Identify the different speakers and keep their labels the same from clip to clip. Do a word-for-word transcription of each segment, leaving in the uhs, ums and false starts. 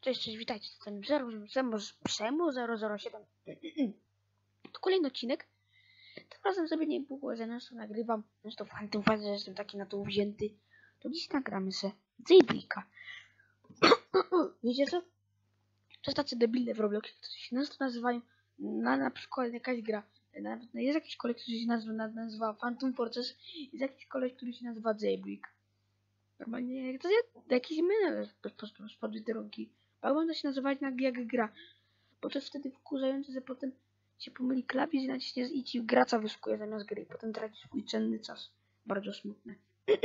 Speaker 1: Cześć, cześć, witajcie, to ten Przemo zero zero siedem. To kolejny odcinek. Tym razem sobie nie było, że nas to nagrywam. Zresztą fajnie, fajnie, że jestem taki na to wzięty. To dziś nagramy se Jailbreaka. Wiecie co? To jest tacy debilne w Robloxie, którzy się nas to nazywają. Na, na przykład jakaś gra. Nawet jest jakiś koleś, który się nazywa, nazywa Phantom Fortress. Jest jakiś koleś, który się nazywa Jailbreak. Normalnie to jest jakiś mylę spod literunki. Powinno się nazywać jak, jak gra. Bo to jest wtedy wkurzające, że potem się pomyli klawisz i naciśnie i ci graca wyskuje zamiast gry. I potem traci swój cenny czas. Bardzo smutne.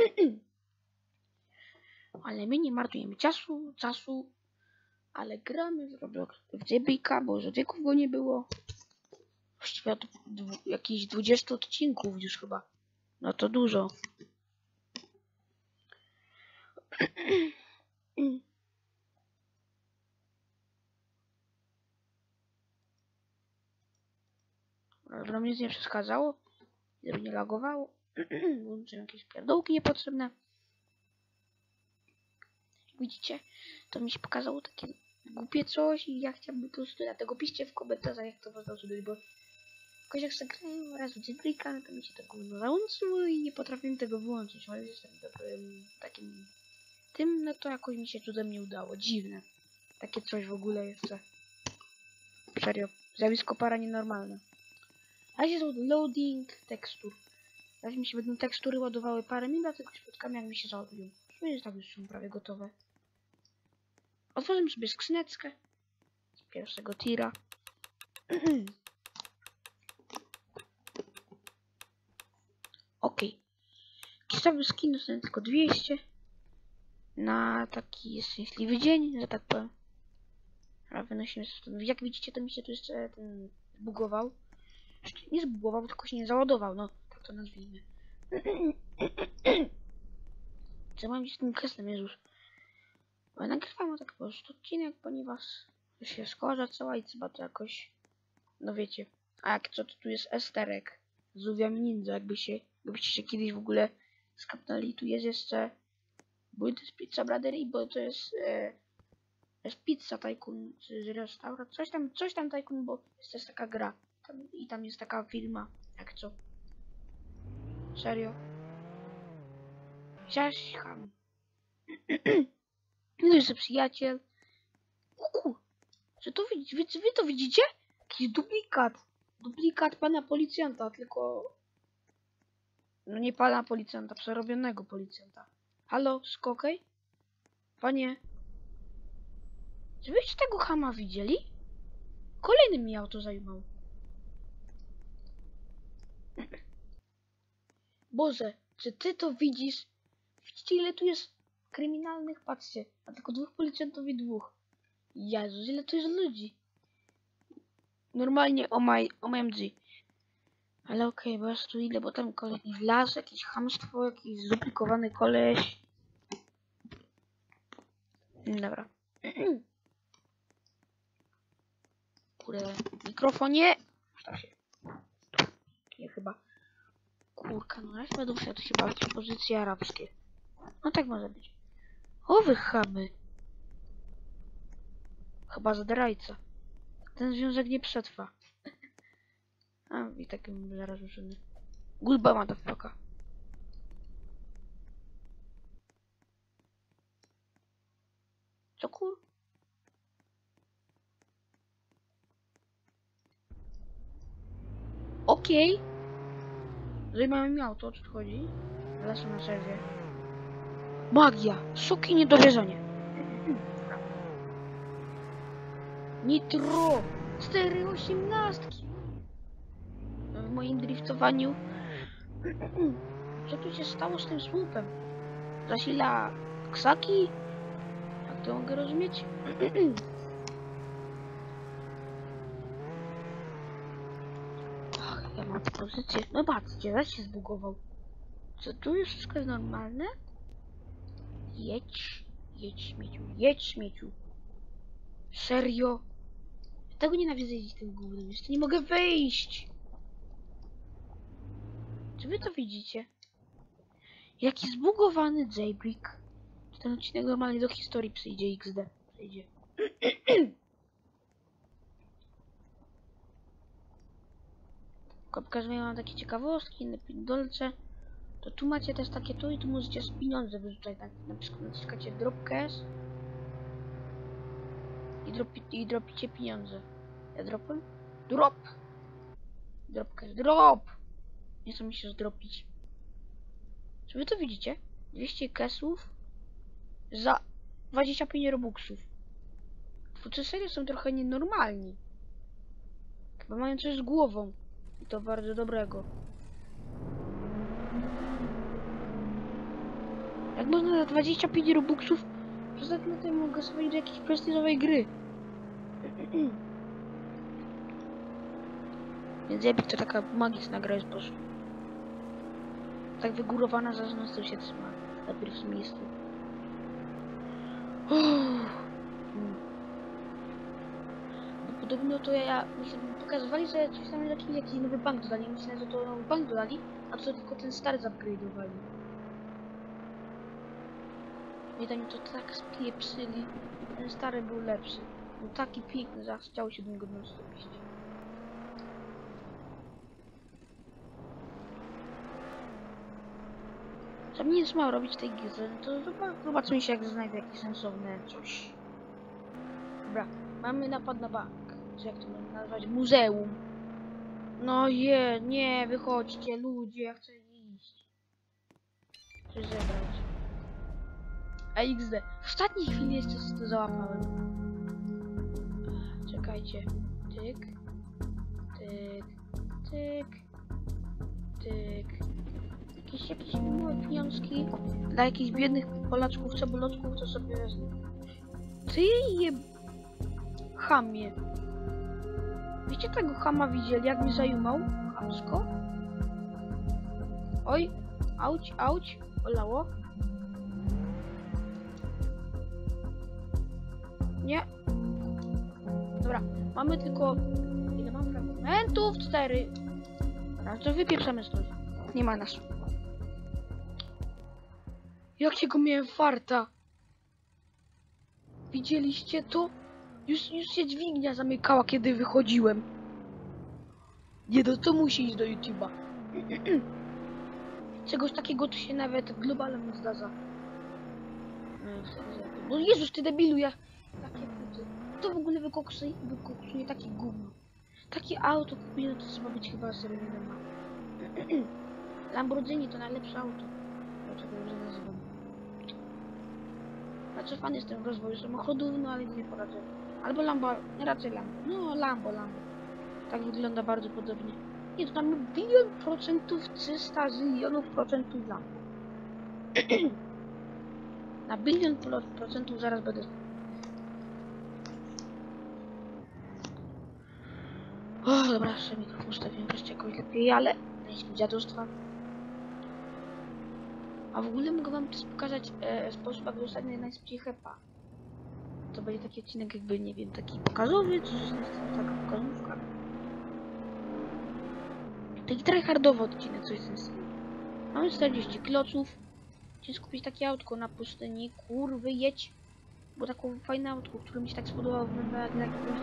Speaker 1: Ale my nie marnujemy czasu, czasu. Ale gramy w Roblox w Jailbreaka, bo że wieków go nie było. Właściwie od jakichś dwudziestu odcinków już chyba. No to dużo. Żeby nam nic nie przeszkadzało, żeby nie lagowało. Włączę jakieś pierdółki niepotrzebne. Widzicie, to mi się pokazało takie głupie coś i ja chciałbym to studiać. Dlatego piszcie w komentarzach, jak to można studiać, bo jakoś jak sobie grałem raz w Jailbreaka, no to mi się to gówno załączyło i nie potrafiłem tego wyłączyć. Ale jestem dobrym takim tym, no to jakoś mi się cudem nie udało. Dziwne. Takie coś w ogóle jeszcze. Serio. Zjawisko para nienormalne. A jest loading tekstur. Teraz mi się będą tekstury ładowały parę minut, dlatego spotkamy jak mi się załadują. Już tak już są prawie gotowe. Otworzymy sobie skrzyneczkę z pierwszego tira. Ok. Kisowy skin dostanę tylko dwieście. Na taki szczęśliwy dzień, że tak powiem. A wynosimy sobie. Jak widzicie, to mi się tu jeszcze ten zbugował. Nie zbugował, tylko się nie załadował, no tak to nazwijmy. Co mam się z tym kreslem, Jezus? Ale nagrywam tak po prostu odcinek, ponieważ się składa cała i trzeba to jakoś, no wiecie. A jak co, to tu jest esterek z Uwiam Ninja, jakby się, jakbyście się kiedyś w ogóle skapnęli. Tu jest jeszcze, bo to jest Pizza Bradery, bo to jest, e, jest Pizza Tycoon, czy restaurat, coś tam, coś tam Tycoon, bo jest też taka gra. Tam, i tam jest taka firma, jak co. Serio. Zaścham. No jest przyjaciel. Uku. Czy to widzicie? Wy, wy to widzicie? Jakiś duplikat. Duplikat pana policjanta, tylko... No nie pana policjanta, przerobionego policjanta. Halo, skokej? Panie. Czy wyście tego chama widzieli? Kolejny mi auto zajmował. Boże, czy ty to widzisz? Widzicie, ile tu jest kryminalnych? Patrzcie, a tylko dwóch policjantów i dwóch. Jezus, ile tu jest ludzi. Normalnie o my, o M G. Ale okej, okay, bo aż tu ile, bo tam koleś wlazł, jakieś chamstwo, jakiś zduplikowany koleś. Dobra. Kurde, mikrofonie. Staw się. Nie chyba. Kurka, no raz będę musiał to się bawić w pozycje arabskie. No tak może być. O wy chamy. Chyba zdrajca. Ten związek nie przetrwa. A, i takim zaraz ruszymy. Goodbye, motherfucker. Co kur... Okej. Okay. Zajmamy mi auto, o co chodzi? Lecę na serwie. Magia! Szoki niedowierzenie. Nitro! cztery osiemnastki! W moim driftowaniu. Co tu się stało z tym słupem? Zasila ksaki? Jak to mogę rozumieć? Ach, ja mam pozycję. No patrzcie, zaś się zbugował. Co tu już wszystko jest normalne? Jedź, jedź śmieciu, jedź śmieciu. Serio? Ja tego nienawidzę jeździć tym gównem, jeszcze nie mogę wyjść. Czy wy to widzicie? Jaki zbugowany Jailbreak. Ten odcinek normalnie do historii przyjdzie X D. Przyjdzie. Pokazuję wam takie ciekawostki, inne pindolce. To tu macie też takie to i tu możecie pieniądze wyrzucać. Tak, na przykład naciskacie drop cash i, dropi, i dropicie pieniądze. Ja dropem? Drop! Drop cash, drop! Nie chcę mi się zdropić. Czy wy to widzicie? dwieście cashów za dwadzieścia pięć robuxów. Twórcy serii są trochę nienormalni. Chyba mają coś z głową. I to bardzo dobrego. Jak można za dwadzieścia pięć robuxów poza tym mogę sobie do jakiejś prestiżowej gry. Więc Epic to taka magiczna gra jest po prostu. Tak wygórowana, że na styl się trzyma. Na pierwszym miejscu. Uff. No podobno to ja... Pokazywali, że coś tam jakiś, jakiś nowy bank dodali. Myślałem, że to nowy bank dodali, a to tylko ten stary zupgrade'owali. Nie da mi to tak spieprzyli. Ten stary był lepszy. Był taki piękny, że aż chciało się do niego dostąpić. Za mnie nic ma robić tej gizy, to zobaczymy się, jak znajdę jakieś sensowne coś. Dobra, mamy napad na bank. Czy jak to można nazwać? Muzeum. No je, nie, wychodźcie ludzie, ja chcę iść. Coś zebrać. A X D. W ostatniej chwili jeszcze to załapałem. Czekajcie. Tyk. Tyk. Tyk. Tyk. Jakieś, jakieś małe pieniążki dla jakichś biednych Polaczków, cebulotków, to sobie wezmę. Ty je... chamie. Wiecie tego chama widzieli, jak mi zajumał? Chamsko. Oj, auć, auć, bolało. Nie. Dobra, mamy tylko... Ile mam fragmentów? Cztery. Dobra, to wypieprzamy stąd. Nie ma nas. Jakiego miałem farta? Widzieliście to? Już, już się dźwignia zamykała, kiedy wychodziłem. Nie, no to musi iść do YouTube'a. Czegoś takiego tu się nawet globalem nie zdarza. No Jezus, ty debilu, ja... Takie puty. To w ogóle wykoksuje, wykoksuje takie gówno. Takie auto kupione, to trzeba być chyba seryjnym. Lamborghini to najlepsze auto. Dlaczego dobrze nazywam? Znaczy fan jestem w rozwoju samochodów, no ale nie poradzę. Albo Lambo, raczej Lambo. No Lambo, Lambo. Tak wygląda bardzo podobnie. Nie, to tam bilion procentów, trzysta zilionów procentów Lambo. Na bilion procentów zaraz będę... O, dobra, jeszcze mikrofon ustawiłem wreszcie jakoś lepiej, ale... Jakieś dziadostwa. A w ogóle mogę wam też pokazać e, sposób, jak dostać najszybciej hepa. To będzie taki odcinek jakby, nie wiem, taki pokazowy, czy coś taka pokazówka. Taki tryhardowy odcinek, coś w tym stylu. Mamy czterdzieści kloców. Chciałem skupić takie autko na pustyni. Kurwy, jedź. Bo taką fajne autko, które mi się tak spodobało, wygląda jak jakiegoś...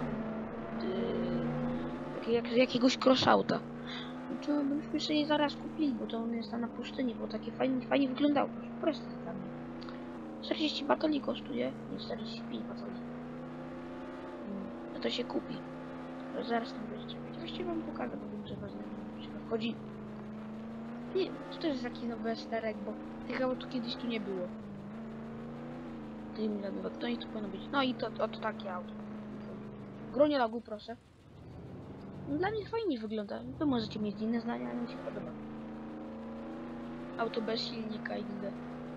Speaker 1: Yy, jak, jak, jakiegoś crossauta. To byśmy sobie zaraz kupili, bo to on jest tam na pustyni, bo takie fajnie, fajnie wyglądało. Proste dla mnie. czterdzieści batoli kosztuje, nie czterdzieści pięć batoli. No to się kupi. To zaraz tam będziecie mieć. Właściwie wam pokażę, bo wiem, że was nie się wchodzi. Nie, to też jest taki nowy esterek, bo tych aut kiedyś tu nie było. Tym lagowa, to i tu powinno być. No i to, to, to takie auto. Gronie lagu, proszę. Dla mnie fajnie wygląda. Wy możecie mieć inne zdania, ale mi się podoba. Auto bez silnika X D.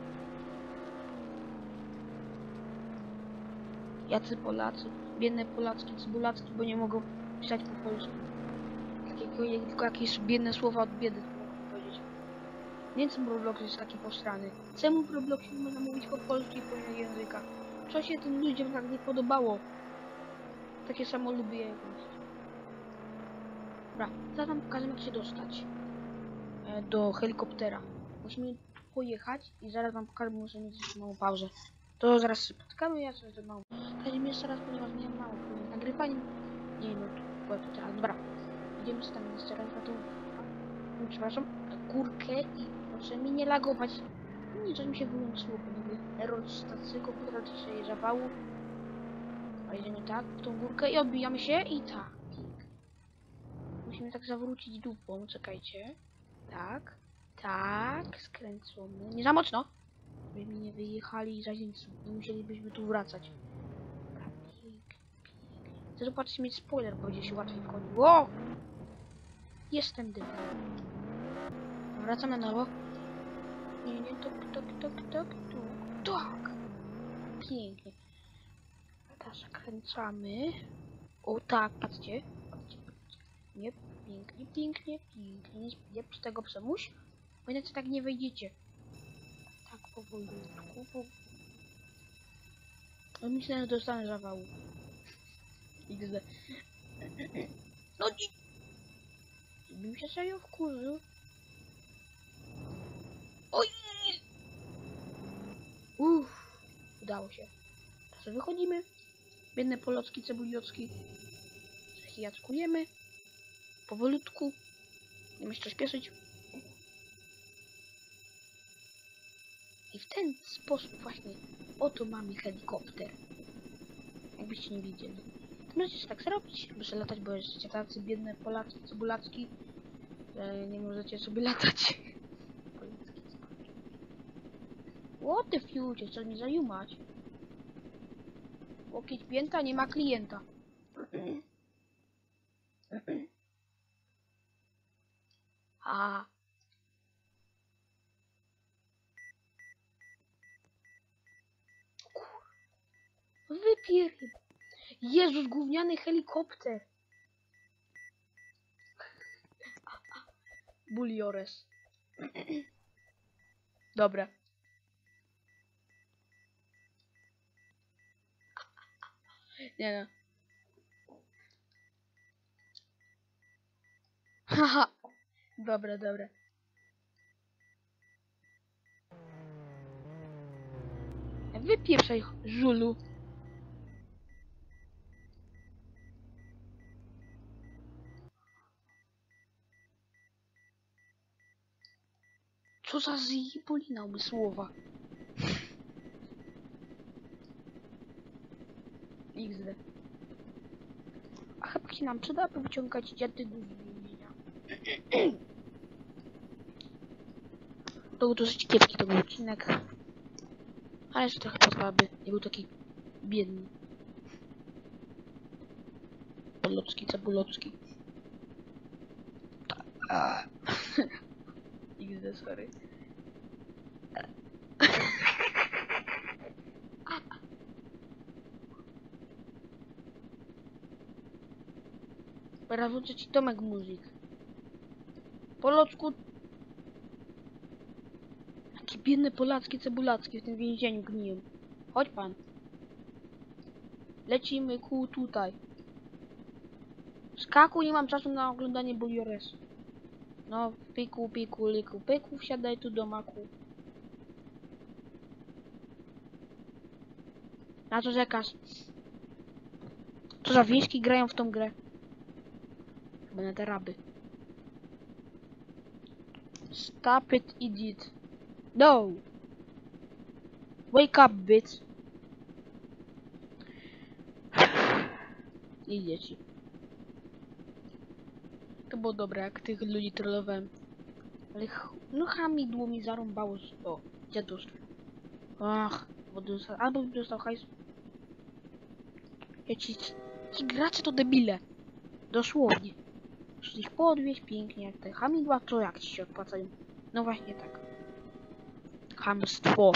Speaker 1: Jacy Polacy, biedne Polacki, cybulacki, bo nie mogą pisać po polsku. Takiego, tylko jakieś biedne słowa od biedy mogą powiedzieć. Więc Roblox jest taki postrany. Czemu w Robloxie można mówić po polsku i po innych językach? Co się tym ludziom tak nie podobało? Takie samo lubię jakieś. Dobra, zaraz wam pokażę, jak się dostać e, do helikoptera. Musimy pojechać i zaraz wam pokażę, bo muszę mieć jeszcze małą pauzę. To zaraz spotkamy, ja coś to mało. Chodźmy jeszcze raz, ponieważ miałem mało problem z nagrywaniem. Nie no, to to teraz, dobra. Idziemy sobie tam jeszcze raz na tą, no, przepraszam, górkę i proszę mi nie lagować. Nie, coś mi się wyłączyło, bo niby error stacji komputera coś się zawału. A idziemy tak, w tą górkę i odbijamy się i tak. Musimy tak zawrócić dupą, czekajcie. Tak, tak, skręcony. Nie za mocno! Byśmy nie wyjechali za nic, nie musielibyśmy tu wracać. Chcę zobaczyć mieć spoiler, bo będzie się łatwiej wchodził. O! Jestem dym. Wracam na nowo. Nie, nie, tok, tok, tok, tok, tok, tak. Pięknie. Teraz zakręcamy. O tak, patrzcie. Patrzcie, patrzcie. Nie, pięknie, pięknie, pięknie. Nie przy tego przemuś. Bo inaczej tak nie wejdziecie. Tak powolutku. Po... No myślałem, że dostanę zawału. iks de. No i... Bym się serio wkurzył. Oj! Uff, udało się. Teraz wychodzimy. Biedne polocki, cebuliocki. Zachijackujemy. Powolutku. Nie musisz coś śpieszyć. I w ten sposób właśnie oto mamy helikopter. Jakbyście nie widzieli. To możecie tak zrobić, żeby latać, bo jesteście tacy biedne Polacki, cebulacki, że nie możecie sobie latać. What the future, chcesz mi zajumać? Łokieć pięta, nie ma klienta. A. Wypier... Jezus, gówniany helikopter. Buliores. Dobra. Nie no. Haha. Dobra, dobra. Wypieprzaj, żulu. Co za zjebolina umysłowa. iks de. A chyba się nam przyda, by wyciągać dziady do zmienienia. To był dosyć kiepski to był odcinek. Ale jeszcze trochę potrwa, by nie był taki biedny. Polocki, cebulocki. iks de, sorry. Teraz włączę ci Tomek Muzik. Polocku. Jakie biedne polackie cebulackie w tym więzieniu gniją. Chodź pan. Lecimy ku tutaj. Skaku, nie mam czasu na oglądanie Bulioresu. No, piku, piku, liku, pyku, wsiadaj tu do maku. Na co czekasz? Co za wieśki grają w tą grę? Chyba na te raby. Stop it, idiot. No! Wake up, bitch. Idzieci. To było dobre, jak tych ludzi trollowałem. Ale ch no hamidło mi zarąbało z o, dziadostwo. Ach, bo dostał, albo dostał hajs. Ja ci, ci gracze to debile. Dosłownie. Muszę ich podwieźć pięknie, jak te hamidła, to jak ci się odpłacają. No właśnie tak. Hamstwo.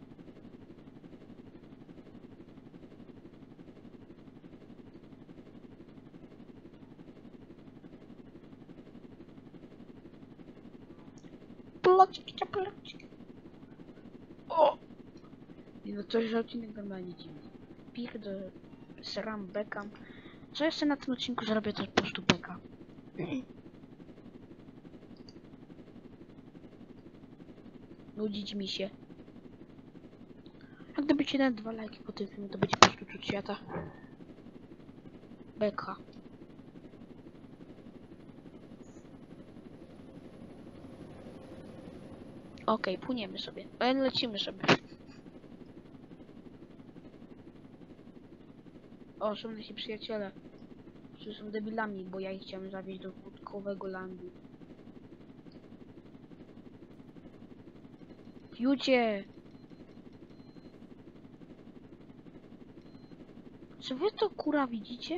Speaker 1: Plociki, plociki. O! Nie no, coś, że odcinek normalnie dziwny. Pierdolę, sram, bekam. Co jeszcze na tym odcinku zrobię, to po prostu beka. Nudzić mi się. Jak gdybyście na dwa lajki po tym filmie, to będzie po prostu cud świata. Beka. Okej, okay, płyniemy sobie. Ale lecimy sobie. O, są nasi przyjaciele. Którzy są debilami, bo ja ich chciałem zawieźć do wódkowego landu. Fiucie! Czy wy to kura widzicie?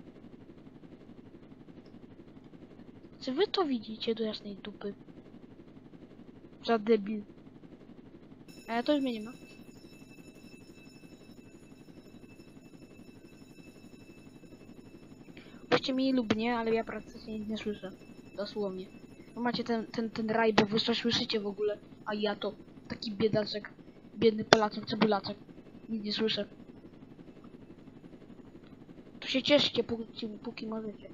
Speaker 1: Czy wy to widzicie do jasnej dupy? Za debil. A ja to już mnie nie ma. Byście mieli lub nie, ale ja praktycznie nic nie słyszę. Dosłownie. No macie ten, ten, ten raj, bo wy coś słyszycie w ogóle, a ja to taki biedaczek, biedny Polaczek, cebulaczek. Nic nie słyszę. To się cieszcie, póki, póki możecie.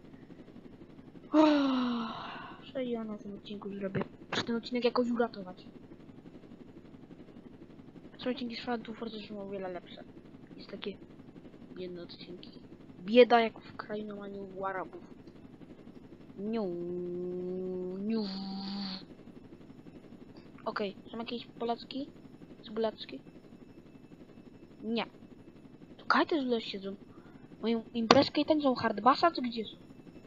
Speaker 1: Co ja na tym odcinku zrobię? Muszę ten odcinek jakoś uratować. Są odcinki z Falloutu Forza są o wiele lepsze. Jest takie biedne odcinki. Bieda jak w krainowaniu u Arabów. Niu, niu. Okej, okay. Są jakieś polacki? Cebulacki? Nie. Tu kaj też źle siedzą. Moją imprezkę i tak są hardbassa, czy gdzie są?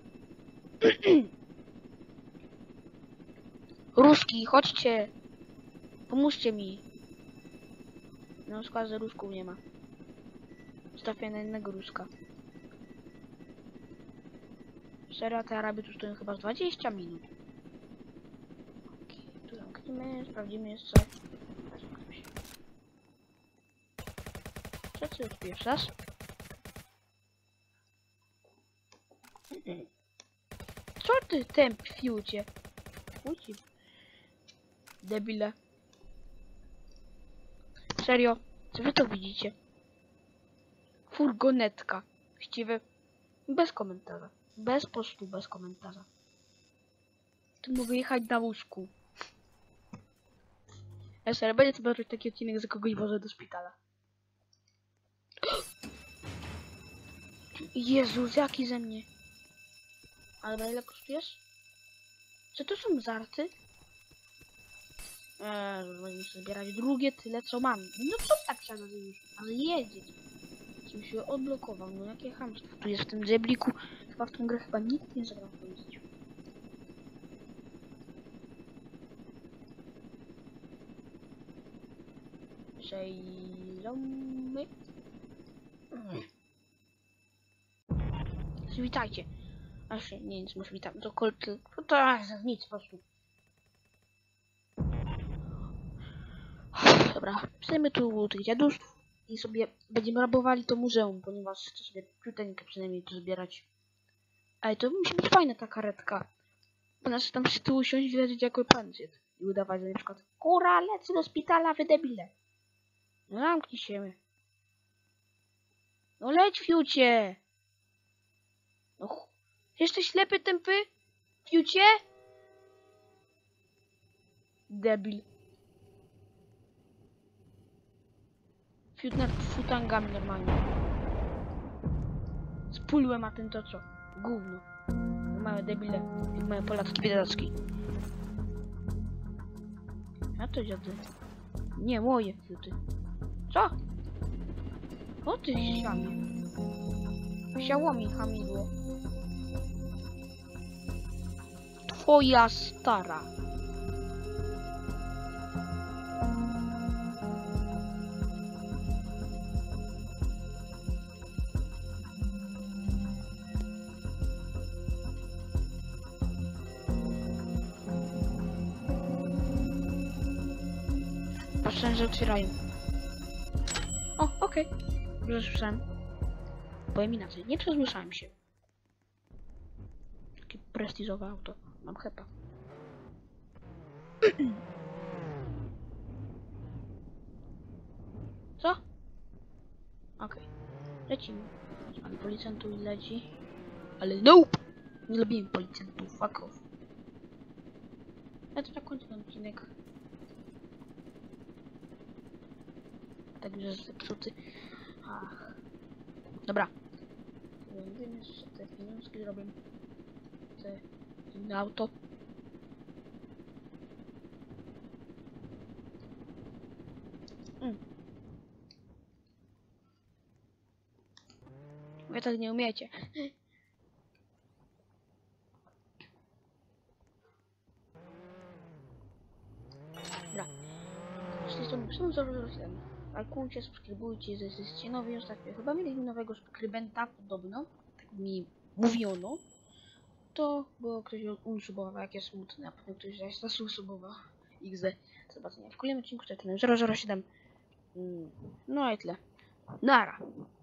Speaker 1: Ruski, chodźcie! Pomóżcie mi! No skład, że Rusków nie ma. Stawię na innego Ruska. Serio, te Araby tu stoją chyba dwadzieścia minut. Okej, okay, tu zamknijmy, sprawdzimy jeszcze. Co ty odpieprzasz? Co ty temp fiucie? Uci. Debile. Serio, czy wy to widzicie? Furgonetka. Właściwie bez komentarza. Bez postu, bez komentarza. Tu mogę jechać na łóżku. Ja serio, będzie sobie robić taki odcinek, że kogoś wożę do szpitala. Jezus, jaki ze mnie. Ale na ile kosztujesz? Czy to są żarty? Eee, muszę zbierać drugie tyle co mam. No co tak trzeba już? Ale jedzieć. Czym się odblokował? No jakie chamstwo. Tu jest w tym zebliku. Chyba w tą grę chyba nikt nie zagrał w tym życiu. Żejlomy. Witajcie. Aż nie, nic, może witam. To kolt... To, to nic po prostu. Dobra, przejmy tu tych dziadów i sobie będziemy rabowali to muzeum, ponieważ chcę sobie ciuteńkę przynajmniej tu zbierać. Ale to musi być fajna ta karetka. Ponieważ tam z tyłu siąść i leżeć jako pancjent. I udawać, że na przykład kura, lecę do szpitala, wy debile. No zamknij się. No leć, fiucie. No jesteś ślepy, tępy? Fiucie? Debil. Fiut nad futangami normalnie. Spulłem, a ten to co? Gówno. Małe debile. Małe polacki biedaczki. A to dziady. Nie, moje fiuty. Co? O ty siamie. Xiaomi hamidło. Twoja stara. Patrzę, że otwierają. O, okej. Okay. Dobrze słyszałem. Powiem inaczej, nie przesłyszałem się. Takie prestiżowe auto. Mam hepa. Co? Okej. Okay. Lecimy. Ale policjantów leci. Ale nope! Nie lubiłem policjantów. Fuck off. Ja to tak kończę ten odcinek. tak już jest zepsuty. Ach. Dobra. Wiem, że te pieniążki zrobię. Te inne auto. Mm. Wy tak nie umiecie. Dobra. Jeśli to są zaraz lajkujcie, subskrybujcie, jesteście nowi ostatnio. Chyba mieli nowego subskrybenta podobno. Tak mi mówiono. To było ktoś unsubował, jakie smutne, a potem ktoś zaś zasubował. iks de. Zobaczenia w kolejnym odcinku, to jest ten zero zero siedem. No i tyle. Nara.